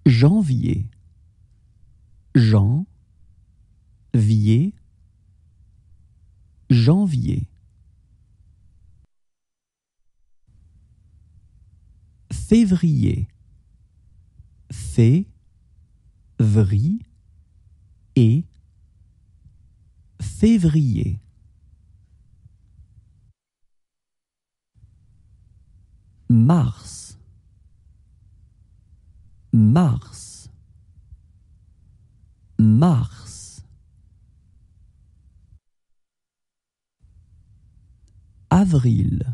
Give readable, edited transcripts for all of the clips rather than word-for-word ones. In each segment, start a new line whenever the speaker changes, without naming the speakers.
Janvier, janvier, janvier. Février, février, février. Mars, mars, mars. Avril,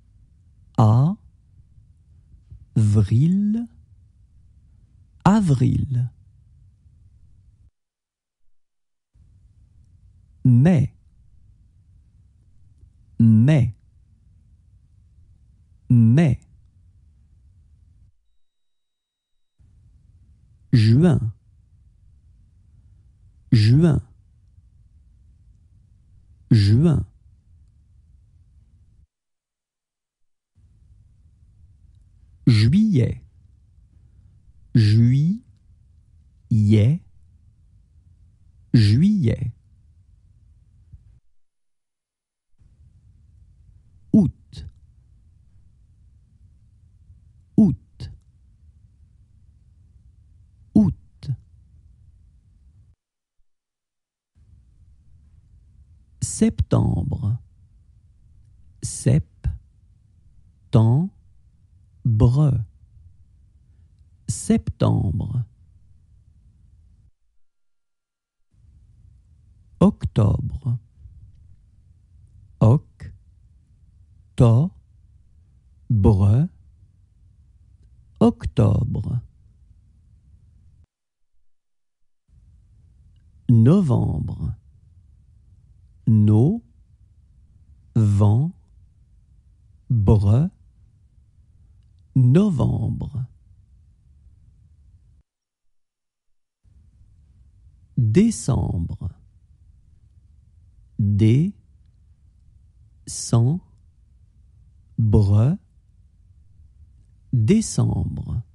avril, avril. Mai, mai, mai. Juin, juin, juin. Juillet, juillet, juillet. Août, août, août. Septembre, septembre, septembre. Octobre, octobre, octobre. Novembre, novembre, novembre. Décembre, décembre, décembre.